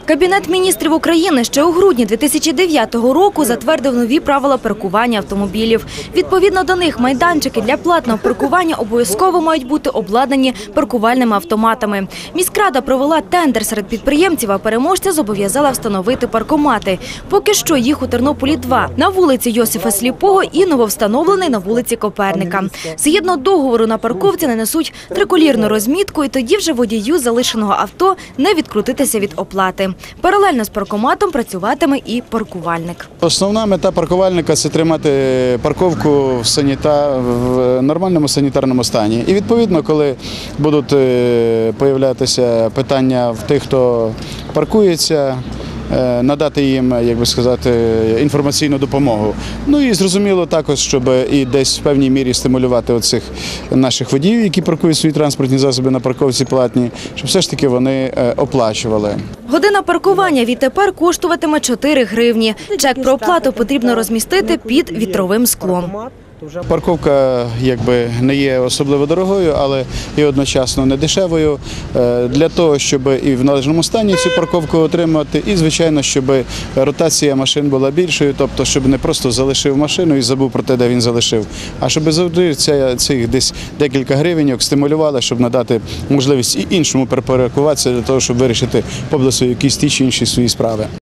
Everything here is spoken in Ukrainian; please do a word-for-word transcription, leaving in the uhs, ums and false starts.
Кабінет міністрів України ще у грудні дві тисячі дев'ятого року затвердив нові правила паркування автомобілів. Відповідно до них майданчики для платного паркування обов'язково мають бути обладнані паркувальними автоматами. Міськрада провела тендер серед підприємців, а переможця зобов'язала встановити паркомати. Поки що їх у Тернополі два – на вулиці Йосифа Сліпого і нововстановлений на вулиці Коперника. Згідно договору на парковці нанесуть триколірну розмітку, і тоді вже водію залишеного авто не відкрутитися від оплати. Паралельно з паркоматом працюватиме і паркувальник. Основна мета паркувальника – це тримати парковку в, саніта... в нормальному санітарному стані. І відповідно, коли будуть з'являтися питання в тих, хто паркується, надати їм, як би сказати, інформаційну допомогу. Ну і зрозуміло також, щоб і десь в певній мірі стимулювати оцих наших водіїв, які паркують свої транспортні засоби на парковці платні, щоб все ж таки вони оплачували. Година паркування відтепер коштуватиме чотири гривні. Чек про оплату потрібно розмістити під вітровим склом. Парковка якби не є особливо дорогою, але і одночасно не дешевою. Для того, щоб і в належному стані цю парковку отримати, і, звичайно, щоб ротація машин була більшою, тобто, щоб не просто залишив машину і забув про те, де він залишив, а щоб завжди цих десь декілька гривеньок стимулювали, щоб надати можливість і іншому перепаркуватися для того, щоб вирішити поблизу якісь ті чи інші свої справи.